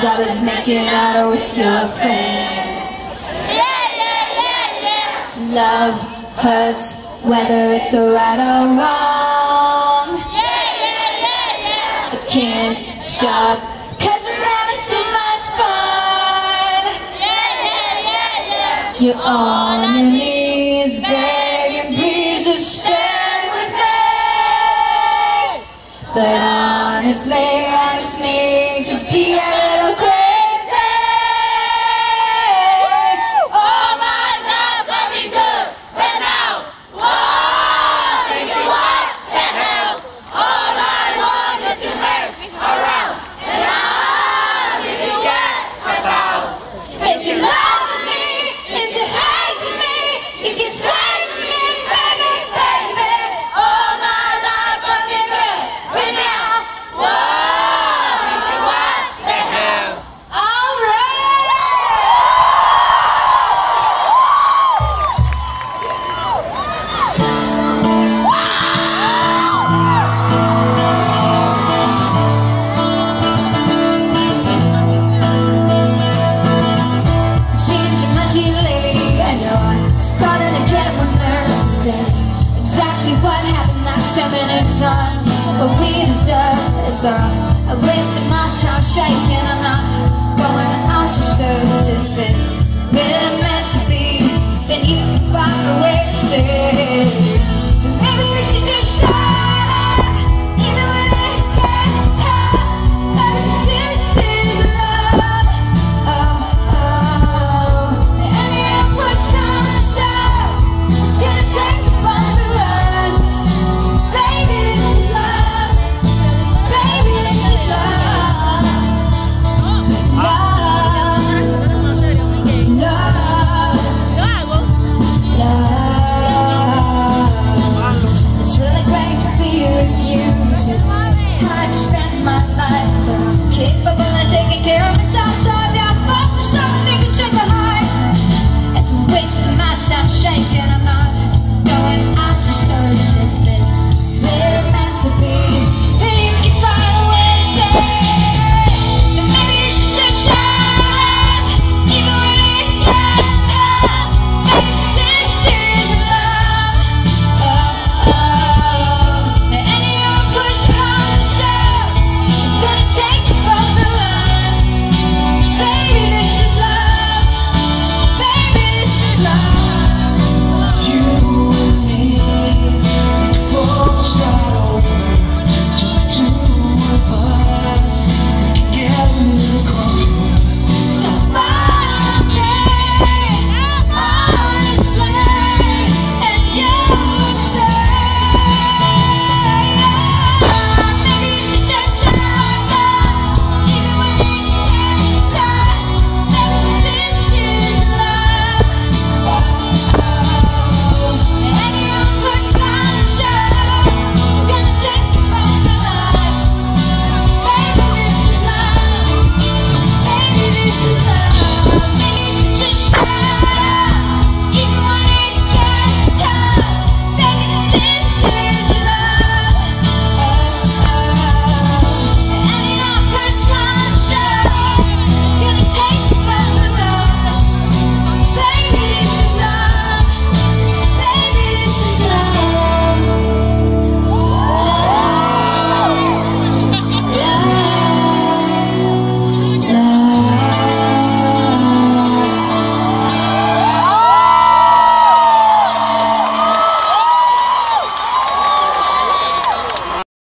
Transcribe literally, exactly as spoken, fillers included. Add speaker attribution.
Speaker 1: I was making out with your friend.
Speaker 2: Yeah, yeah, yeah, yeah.
Speaker 1: Love hurts whether it's right or wrong.
Speaker 2: Yeah, yeah, yeah, yeah.
Speaker 1: I can't stop cause I'm having too much fun.
Speaker 2: Yeah, yeah, yeah, yeah.
Speaker 1: You're on your knees begging, please just stay with me. But honestly, I just need to be a little crazy.
Speaker 2: All my love will be good, but now, whoa, you what the hell? All I want is to mess around, and all you can get about.
Speaker 1: If you love me, if you hate me, if you save me, baby, baby, all my love will be good right now.
Speaker 2: Whoa, you what the hell?
Speaker 1: All right. Changing my G lately, and you're starting to get on my nerves. This is exactly what happened last time, and it's not what we deserve. It's a